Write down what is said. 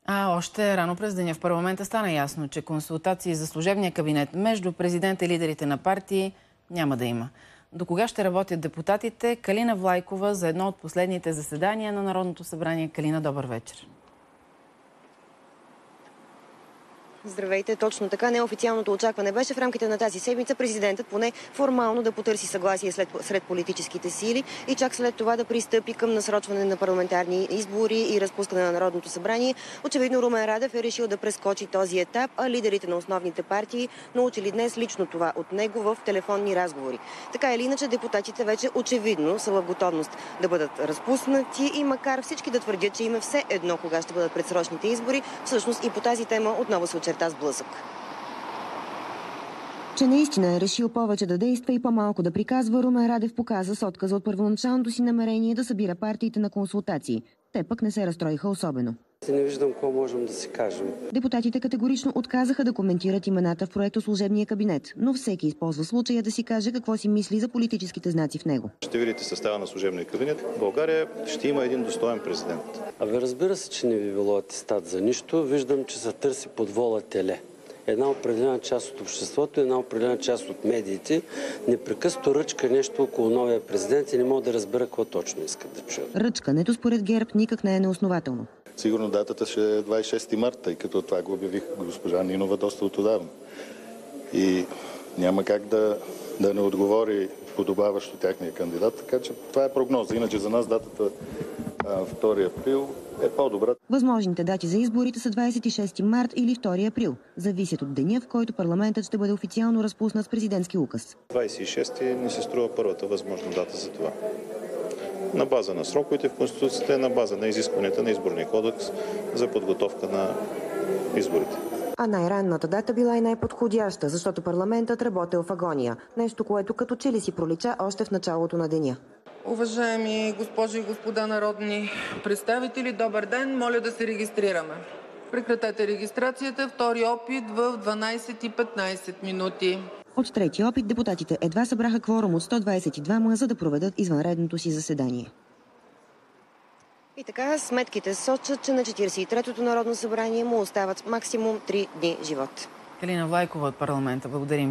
Още рано през деня в парламента стана ясно, че консултации за служебния кабинет между президента и лидерите на партии няма да има. До кога ще работят депутатите? Калина Влайкова за едно от последните заседания на Народното събрание. Калина, добър вечер. Здравейте, точно така. Неофициалното очакване беше в рамките на тази седмица президентът поне формално да потърси съгласие сред политическите сили и чак след това да пристъпи към насрочване на парламентарни избори и разпускане на Народното събрание. Очевидно Румен Радев е решил да прескочи този етап, а лидерите на основните партии научили днес лично това от него в телефонни разговори. Така или иначе депутатите вече очевидно са в готовност да бъдат разпуснати и макар всички да твърдят, че им е все едно кога ще бъдат предсрочните избори, всъщност и по тази тема отново се очерта сблъсък. Че наистина е решил повече да действа и по-малко да приказва, Румен Радев показа с отказа от първоначалното си намерение да събира партиите на консултации. Те пък не се разстроиха особено. Не виждам какво можем да си кажем. Депутатите категорично отказаха да коментират имената в проекто служебния кабинет, но всеки използва случая да си каже какво си мисли за политическите знаци в него. Ще видите състава на служебния кабинет. В България ще има един достоен президент. Разбира се, че не би било атестат за нищо. Виждам, че се търси под вола теле. Една определена част от обществото, една определена част от медиите непрекъснато ръчка нещо около новия президент и не мога да разбера какво точно искат да чуят. Ръчкането според ГЕРБ никак не е неоснователно. Сигурно датата ще е 26 марта, тъй като това го обявих госпожа Нинова доста отдавна. И няма как да не отговори подобаващо тяхния кандидат, така че това е прогноза. Иначе за нас датата 2 април е по-добра. Възможните дати за изборите са 26 март или 2 април. Зависят от деня, в който парламентът ще бъде официално разпуснат с президентски указ. 26 ни се струва първата възможна дата за това. На база на сроковете в Конституцията, на база на изискванията на изборния кодекс за подготовка на изборите. А най-ранната дата била и най-подходяща, защото парламентът работел в агония. Нещо, което като че ли си пролича още в началото на деня. Уважаеми госпожи и господа народни представители, добър ден! Моля да се регистрираме. Прекратете регистрацията. Втори опит в 12:15 минути. От трети опит депутатите едва събраха кворум от 122, за да проведат извънредното си заседание. И така сметките сочат, че на 43-тото Народно събрание му остават максимум 3 дни живот. Калина Влайкова от парламента. Благодарим.